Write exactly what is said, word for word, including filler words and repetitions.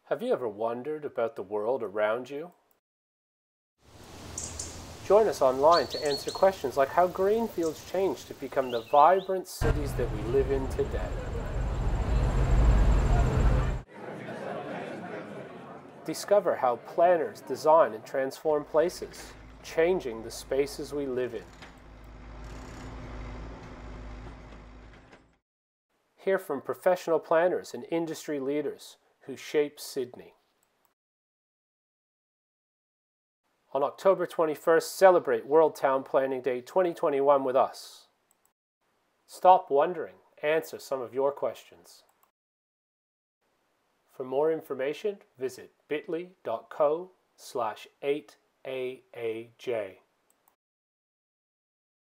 Have you ever wondered about the world around you? Join us online to answer questions like how Greenfields changed to become the vibrant cities that we live in today. Discover how planners design and transform places, changing the spaces we live in. Hear from professional planners and industry leaders who shape Sydney. On October twenty-first, celebrate World Town Planning Day twenty twenty-one with us. Stop wondering, answer some of your questions. For more information, visit bit.ly dot co slash 8AAJ.